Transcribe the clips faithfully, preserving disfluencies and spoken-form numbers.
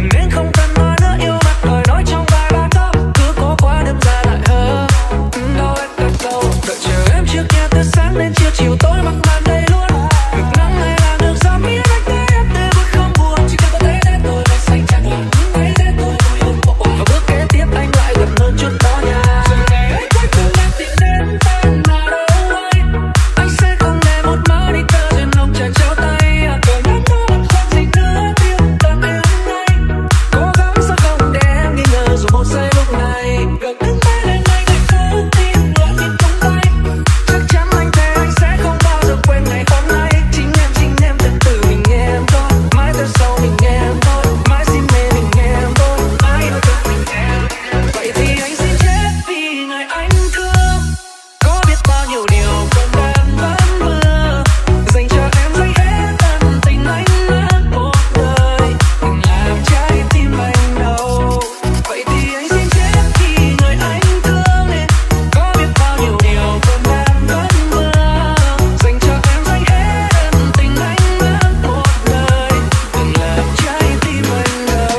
mình nên không cần nói nữa, yêu mặt lời nói trong vài ba câu, cứ cố quá đêm ra lại hờ. Đâu hết cơn câu, đợi chờ em trước nhà từ sáng đến chiều, chiều tối mặc màn đây luôn. Được nắng hay là được gió miết anh thấy em tươi vui không buồn, chỉ cần có thấy đến tôi mây xanh chẳng là thấy đến tôi vui ôm bộ bộ. Và bước kế tiếp anh lại gần hơn chút đó nha. Rồi ngày ấy cuối cùng em tìm đến tên nào đâu hay, anh sẽ không để một má đi thơ trên lòng tràn trao tay. Cờ nhát nó không gì nữa tiếng tầm em ngay, cố gắng sao không để em nghi ngờ dù một giây lúc này. Gần đứng tay lên anh hạnh phúc tim loạn nhịp tung bay, chắc chắn anh thề anh sẽ không bao giờ quên ngày hôm nay. Chính em chính em từng từ mình nghe em thôi, mãi theo sau mình nghe em thôi, mãi xin mê mình nghe em thôi, mãi yêu thương mình nghe em. Vậy thì anh xin chết vì người anh thương, có biết bao nhiêu điều còn đang vẫn mơ, dành cho em dành hết ân tình anh mất một đời, đừng làm trái tim anh đau. Vậy thì anh xin chết vì người anh thương, có biết bao nhiêu điều còn đang vẫn mơ, dành cho em dành hết ân tình anh mất một đời, đừng làm trái tim anh đau.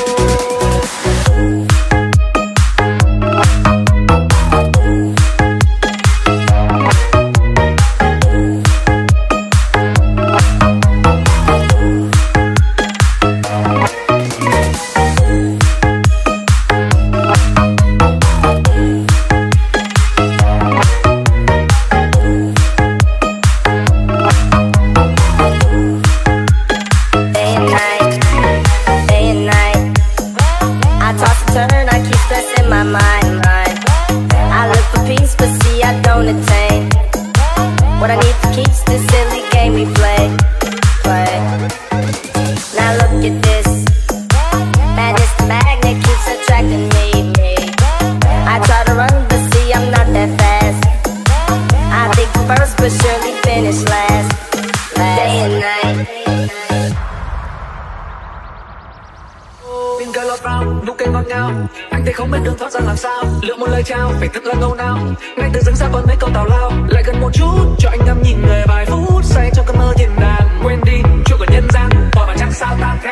Day and night, day and night. I toss and turn, I keep stressing my mind. I look for peace, but see I don't attain. What I need to keep's this silly game we play, play. Now look at this, madness the magnet keeps attracting me, me. I try to run, but see I'm not that fast. I think first, but surely finish last. Day and night. Tiếng cây lọt vào, nụ cười ngọt ngào, anh thấy không biết đường thoát ra làm sao. Liệu một lời chào phải thật là ngâu nào, ngay từ dưng ra còn mấy câu tào lao. Lại gần một chút cho anh ngắm nhìn người vài phút, say trong cơn mơ thiên đàng. Quên đi chuyện của nhân gian, bỏ vào chẳng sao tan.